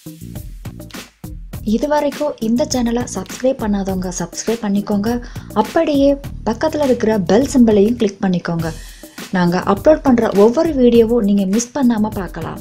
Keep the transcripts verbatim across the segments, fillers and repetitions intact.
இதுவரைக்கும் இந்த சேனலை சப்ஸ்கிரைப் பண்ணாதவங்க சப்ஸ்கிரைப் பண்ணிக்கோங்க. அப்படியே பக்கத்தில் இருக்கிற பெல் சிம்பலையும் கிளிக் பண்ணிக்கோங்க. நாங்கள் அப்லோட் பண்ணுற ஒவ்வொரு வீடியோவும் நீங்கள் மிஸ் பண்ணாமல் பார்க்கலாம்.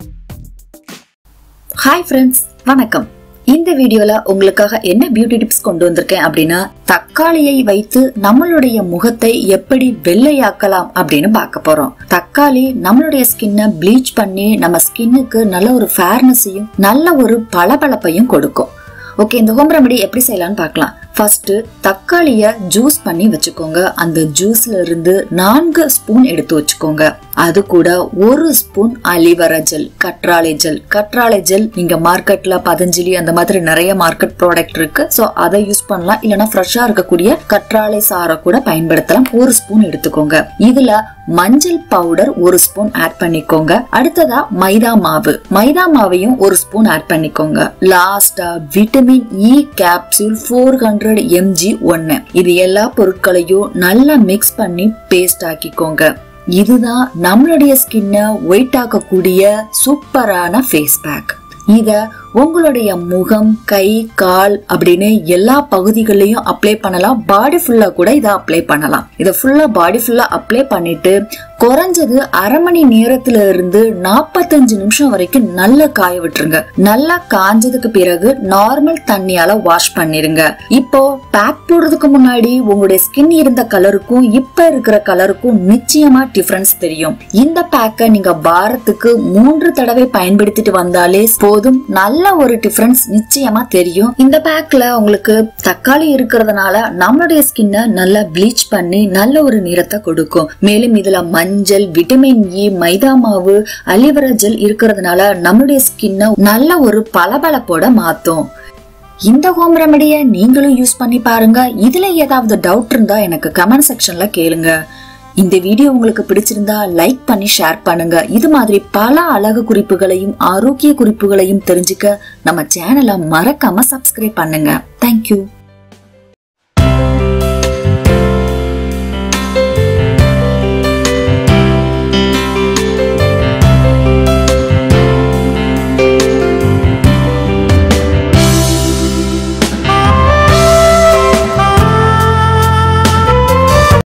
ஹாய் ஃப்ரெண்ட்ஸ், வணக்கம். இந்த வீடியோல உங்களுக்காக என்ன பியூட்டி டிப்ஸ் கொண்டு வந்திருக்கேன் அப்படின்னா, தக்காளியை வைத்து நம்மளுடைய முகத்தை எப்படி வெள்ளையாக்கலாம் அப்படின்னு பார்க்க போறோம். தக்காளி நம்மளுடைய ஸ்கின்னை ப்ளீச் பண்ணி நம்ம ஸ்கின்னுக்கு நல்ல ஒரு ஃபேர்னஸையும் நல்ல ஒரு பளபளப்பையும் கொடுக்கும். ஓகே, இந்த ஹோம் ரெமெடி எப்படி செய்யலாம்னு பார்க்கலாம். ஃபர்ஸ்ட் தக்காளிய ஜூஸ் பண்ணி வச்சுக்கோங்க. அந்த ஜூஸ்ல இருந்து நான்கு ஸ்பூன் எடுத்து வச்சுக்கோங்க. அது கூட ஒரு ஸ்பூன் அலிவரா ஜெல், கற்றாழை ஜெல். கற்றாழை ஜெல் நீங்க மார்க்கெட்ல பதஞ்சலி அந்த மாதிரி நிறைய மார்க்கெட் ப்ராடக்ட் இருக்கு, சோ அதை யூஸ் பண்ணலாம். இல்லைன்னா ஃப்ரெஷ்ஷா இருக்கக்கூடிய கற்றாழை சாறை கூட பயன்படுத்தலாம். ஒரு ஸ்பூன் எடுத்துக்கோங்க. இதுல மஞ்சள் பவுடர் ஒரு ஸ்பூன் ஆட் பண்ணிக்கோங்க. அடுத்ததா மைதா மாவு, மைதா மாவையும் ஒரு ஸ்பூன் ஆட் பண்ணிக்கோங்க. லாஸ்டா vitamin E capsule four hundred MG ஒன்னு. இது எல்லா பொருட்களையும் நல்லா மிக்ஸ் பண்ணி பேஸ்ட் ஆக்கிக்கோங்க. இதுதான் நம்மளுடைய ஸ்கின்னை ஒயிட் ஆக்கக்கூடிய சூப்பரான ஃபேஸ் பேக். இத உங்களுடைய முகம், கை, கால் அப்படின்னு எல்லா பகுதிகளையும் அப்ளை பண்ணலாம். பாடி ஃபுல்லா கூட இதை அப்ளை பண்ணலாம். இதை ஃபுல்லா பாடி ஃபுல்லா அப்ளை பண்ணிட்டு குறைஞ்சது அரை மணி நேரத்துல இருந்து நாப்பத்தஞ்சு நிமிஷம் வரைக்கும் நல்லா காய விட்டுருங்க. நல்லா காஞ்சதுக்கு பிறகு நார்மல் தண்ணியால வாஷ் பண்ணிருங்க. இப்போ பேக் போடுறதுக்கு முன்னாடி உங்களுடைய ஸ்கின் இருந்த கலருக்கும் இப்ப இருக்கிற கலருக்கும் நிச்சயமா டிஃபரன்ஸ் தெரியும். இந்த பேக்கை நீங்க வாரத்துக்கு மூன்று தடவை பயன்படுத்திட்டு வந்தாலே போதும், நல்ல ஒரு டிஃபரன்ஸ் நிச்சயமா தெரியும். இந்த பேக்ல உங்களுக்கு தக்காளி இருக்கிறதுனால நம்மளுடைய ஸ்கின்னை நல்லா ப்ளீச் பண்ணி நல்ல ஒரு நிறத்தை கொடுக்கும். மேலும் இதுல மஞ்சள், விட்டமின் இ, மைதா மாவு, அலிவரா ஜெல் இருக்கிறதுனால நம்மளுடைய ஸ்கின்னை நல்ல ஒரு பளபளப்போட மாத்தும். இந்த ஹோம் ரெமெடியை நீங்களும் யூஸ் பண்ணி பாருங்க. இதுல ஏதாவது டவுட் இருந்தா எனக்கு கமெண்ட் செக்ஷன்ல கேளுங்க. இந்த வீடியோ உங்களுக்கு பிடிச்சிருந்தா லைக் பண்ணி ஷேர் பண்ணுங்க. இது மாதிரி பல அழகு குறிப்புகளையும் ஆரோக்கிய குறிப்புகளையும் தெரிஞ்சுக்க நம்ம சேனலை மறக்காம சப்ஸ்கிரைப் பண்ணுங்க. தேங்க்யூ.